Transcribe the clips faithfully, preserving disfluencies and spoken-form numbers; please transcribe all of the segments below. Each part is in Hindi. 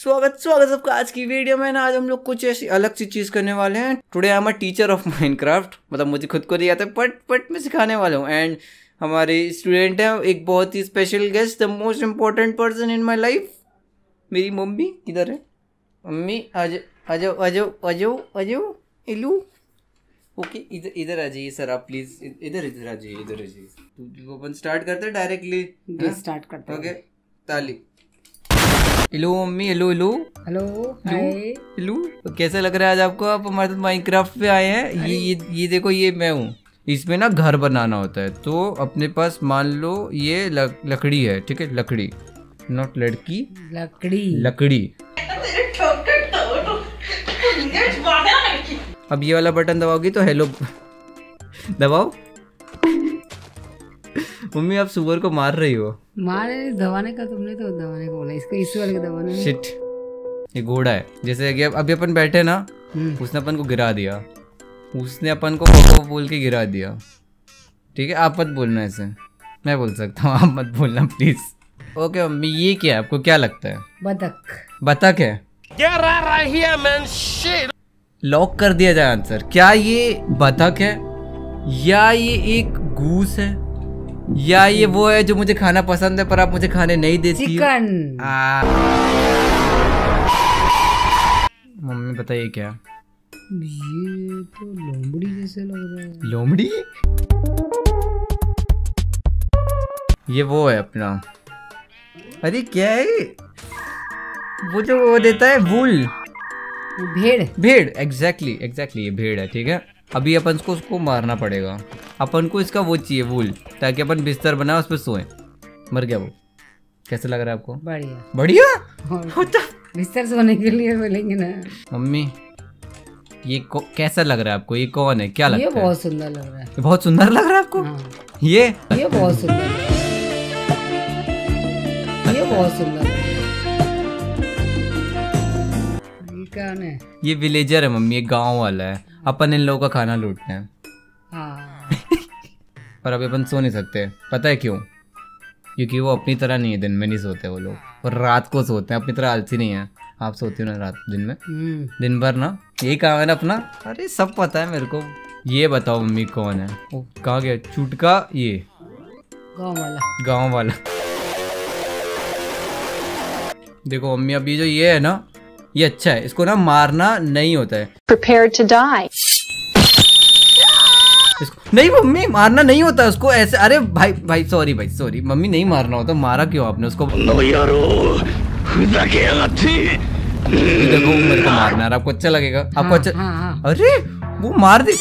स्वागत स्वागत सबका आज की वीडियो में ना। आज हम लोग कुछ ऐसी अलग सी चीज करने वाले हैं। Today I am a teacher of Minecraft, मतलब मुझे खुद को नहीं आता पट पट मैं सिखाने वाला हूँ। एंड हमारे स्टूडेंट हैं एक बहुत ही special guest, the most important person in my life, मेरी मम्मी। किधर है मम्मी? आ जाओ आ जाओ आ जाओ आ जाओ आ जाओ इलू। ओके इधर इधर आ जाइए सर आप प्लीज, इधर इधर आ जाइए इधर आ जाइए। तो अपन स्टार्ट करते हैं डायरेक्टली, स्टार्ट करते हैं। ओके ताली। Hello mummy, hello hello hello hi hello. तो कैसा लग रहा है आज आपको? आप हमारे साथ माइनक्राफ्ट पे आए हैं। ये ये ये देखो, ये मैं हूँ। इसमें ना घर बनाना होता है। तो अपने पास मान लो ये लक, लकड़ी है, ठीक है? लकड़ी, नॉट लड़की, लकड़ी लकड़ी। अब ये वाला बटन दबाओगी तो हेलो दबाओ। मम्मी आप सुअर को मार रही हो। मारे दबाने का तुमने तो दबाने को बोला, इसको इस वाले को दबाना है। शिट, ये घोड़ा है। जैसे कि अभी अपन बैठे ना, उसने अपन को गिरा दिया, उसने अपन को को बोल के गिरा दिया। ठीक है, आप मत बोलना ऐसे, मैं बोल सकता हूँ, आप मत बोलना प्लीज। ओके मम्मी, ये क्या है? आपको क्या लगता है? बतख। बतख है? लॉक कर दिया जाए आंसर। क्या ये बतख है, या ये एक गूस है, या ये वो है जो मुझे खाना पसंद है पर आप मुझे खाने नहीं देती? चिकन। मम्मी बताइए क्या? ये तो लोमड़ी जैसे लग रहा है। लोमड़ी? ये वो है अपना, अरे क्या है वो जो वो देता है वूल? भेड़। भेड़, एग्जैक्टली एग्जैक्टली ये भेड़ है। ठीक है, अभी अपन को उसको मारना पड़ेगा। अपन को इसका वो चाहिए वूल, ताकि अपन बिस्तर बनाए उस पर सोए। मर गया वो। कैसा लग रहा है आपको? बढ़िया बढ़िया। बिस्तर सोने के लिए बोलेंगे ना। मम्मी ये कैसा लग रहा है आपको? ये कौन है? क्या लगता है? ये बहुत सुंदर लग रहा है। ये बहुत सुंदर लग रहा है आपको? हाँ। ये ये बहुत सुंदर लग रहा है। ये बहुत सुंदर लग रहा है। ये कौन है? ये विलेजर है मम्मी, ये गांव वाला है। अपन इन लोगों का खाना लूटते हैं। हाँ। पर अभी अपन सो नहीं सकते, पता है क्यों? क्योंकि वो अपनी तरह नहीं है, दिन में नहीं सोते वो लोग, और रात को सोते हैं। अपनी तरह आलसी नहीं है। आप सोते हो ना रात दिन में? दिन भर ना यही काम है ना अपना। अरे सब पता है मेरे को। ये बताओ मम्मी कौन है? वो कहाँ गया चुटका? ये गाँव वाला। गाँव वाला। देखो मम्मी, अभी जो ये है ना, ये अच्छा है, इसको ना मारना नहीं होता है। Prepared to die. इसको नहीं मम्मी, मारना नहीं होता उसको ऐसे। अरे भाई भाई सॉरी भाई सॉरी मम्मी, नहीं मारना होता। मारा क्यों आपने उसको? देखो मेरे को मारना है, आपको अच्छा लगेगा? आपको हाँ, अच्छा? हाँ, हाँ। अरे वो मार दे।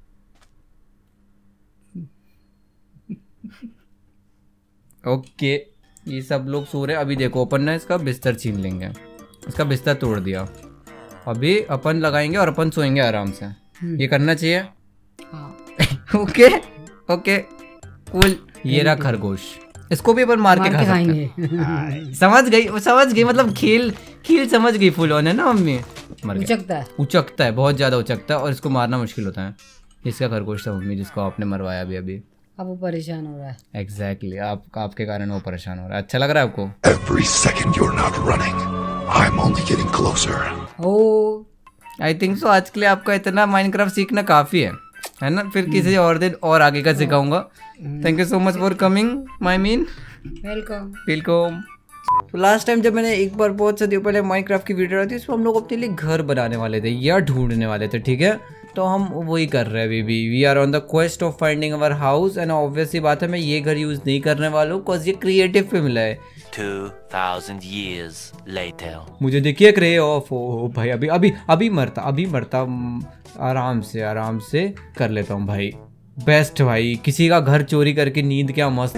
ओके, ये सब लोग सो रहे। अभी देखो अपन ना इसका बिस्तर छीन लेंगे। इसका बिस्तर तोड़ दिया, अभी अपन लगाएंगे और अपन सोएंगे आराम से। ये करना चाहिए। हाँ। Okay okay cool. ये रहा खरगोश, इसको भी अपन मार के खा सकते हैं। समझ गई समझ गई, मतलब खेल खेल समझ गई फुल ऑन है ना मम्मी। मर गया। उचकता है, उचकता है, बहुत ज्यादा उचकता है, और इसको मारना मुश्किल होता है। इसका खरगोश था मम्मी, जिसको आपने मरवाया अभी अभी। अब वो परेशान हो रहा है। एग्जैक्टली exactly, आप आपके कारण वो परेशान हो रहा है। अच्छा लग रहा है आपको? Every second you're not running, I'm only getting closer. Oh I think so आज के लिए आपका इतना माइनक्राफ्ट सीखना काफी है, है ना? फिर किसी और दिन और आगे का सिखाऊंगा। Thank you so much for coming my mean. Welcome welcome. तो लास्ट टाइम जब मैंने एक बार बहुत सदियों पहले माइनक्राफ्ट की वीडियो डाली थी, उसमें हम लोग अपने लिए घर बनाने वाले थे या ढूंढने वाले थे। ठीक है, तो हम वही कर रहे हैं अभी। We are on the quest of finding our house. And obviously बात है, मैं ये घर यूज नहीं करने वाला हूँ, बिकॉज ये क्रिएटिव पे मिला है। two thousand years later. मुझे देखिए रे ऑफ। ओ भाई अभी अभी अभी मरता अभी मरता आराम से आराम से कर लेता हूँ भाई। बेस्ट भाई, किसी का घर चोरी करके नींद, क्या मस्त।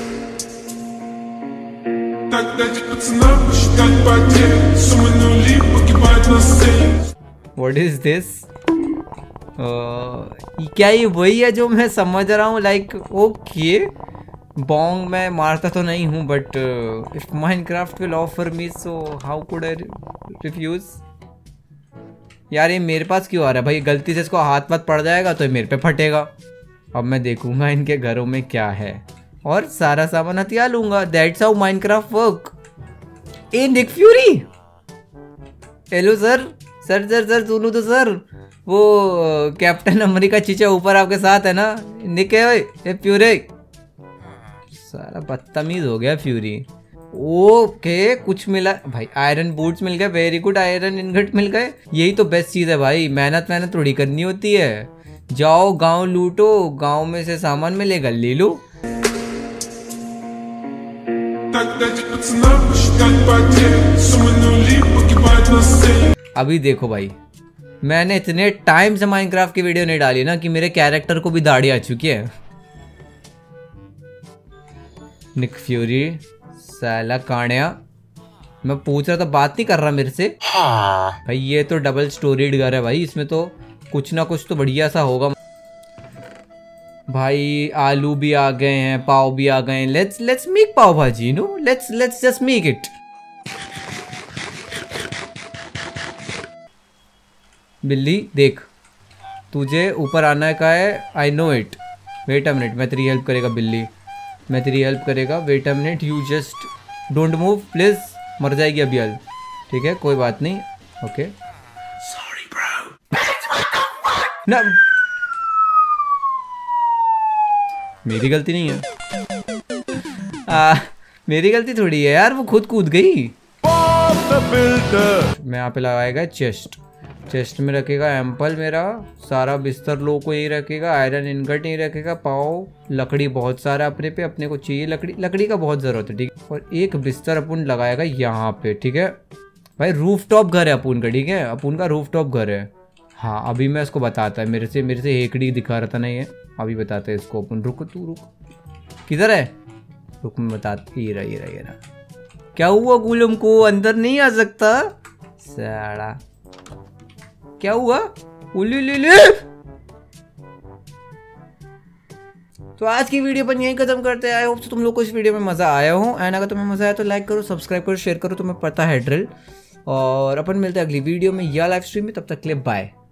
What is this? क्या ये वही है जो मैं समझ रहा हूँ? लाइक ओके, बॉन्ग मैं मारता तो नहीं हूँ, but if Minecraft will offer me, so how could I refuse? यार ये मेरे पास क्यों आ रहा है भाई? गलती से इसको हाथ मत पड़ जाएगा तो ये मेरे पे फटेगा। अब मैं देखूंगा इनके घरों में क्या है और सारा सामान हथिया लूंगा। That's how Minecraft work. ए Nick Fury, hello sir sir sir sir सुनो तो सर, वो कैप्टन अमेरिका चीचा ऊपर आपके साथ है ना? निके ओए फ्यूरी, सारा बदतमीज हो गया फ्यूरी। ओके कुछ मिला भाई, आयरन बूट्स मिल गए, वेरी गुड, आयरन इनगट मिल गए, यही तो बेस्ट चीज है भाई। मेहनत मेहनत थोड़ी करनी होती है। जाओ गांव लूटो, गांव में से सामान मिलेगा ले लो। अभी देखो भाई, मैंने इतने टाइम से माइनक्राफ्ट की वीडियो नहीं डाली ना कि मेरे कैरेक्टर को भी दाढ़ी आ चुकी है। निक फ्यूरी साला काण्या, मैं पूछ रहा था, बात नहीं कर रहा मेरे से। भाई ये तो डबल स्टोरीड घर है भाई, इसमें तो कुछ ना कुछ तो बढ़िया सा होगा भाई। आलू भी आ गए हैं, पाव भी आ गए हैं। Let's let's make pav bhaji, no let's let's just make it. बिल्ली देख, तुझे ऊपर आना का है, I know it. Wait a minute, मैं तेरी हेल्प करेगा बिल्ली, मैं तेरी हेल्प करेगा। Wait a minute, you just don't move please. मर जाएगी अभी हल, ठीक है कोई बात नहीं। Okay Sorry, bro. ना, मेरी गलती नहीं है। आ, मेरी गलती थोड़ी है यार, वो खुद कूद गई। मैं यहाँ पे लगाएगा चेस्ट, चेस्ट में रखेगा एम्पल, मेरा सारा बिस्तर लो को यही रखेगा, आयरन इनगट नहीं रखेगा, पाओ लकड़ी बहुत सारा अपने पे, अपने को चाहिए लकड़ी, लकड़ी का बहुत जरूरत है ठीक है। और एक बिस्तर अपन लगाएगा यहाँ पे, ठीक है भाई। रूफ टॉप घर है अपुन का, ठीक है अपुन का रूफ टॉप घर है। हाँ अभी मैं इसको बताता है, मेरे से मेरे से हेकड़ी दिखा रहा था ना ये, अभी बताते हैं इसको अपन। रुक तू रुक, किधर है? रुक मैं बताती, ये रहा ये रहा ये रहा। क्या हुआ गुलम को, अंदर नहीं आ सकता साड़ा? क्या हुआ? उली ले ले। तो आज की वीडियो पर यहीं खत्म करते हैं। आई होप तुम लोग को इस वीडियो में मजा आया हो, एंड अगर तुम्हें मजा आया तो लाइक करो, सब्सक्राइब करो, शेयर करो, तुम्हें पता है ड्रिल। और अपन मिलते हैं अगली वीडियो में या लाइव स्ट्रीम में, तब तक के लिए बाय।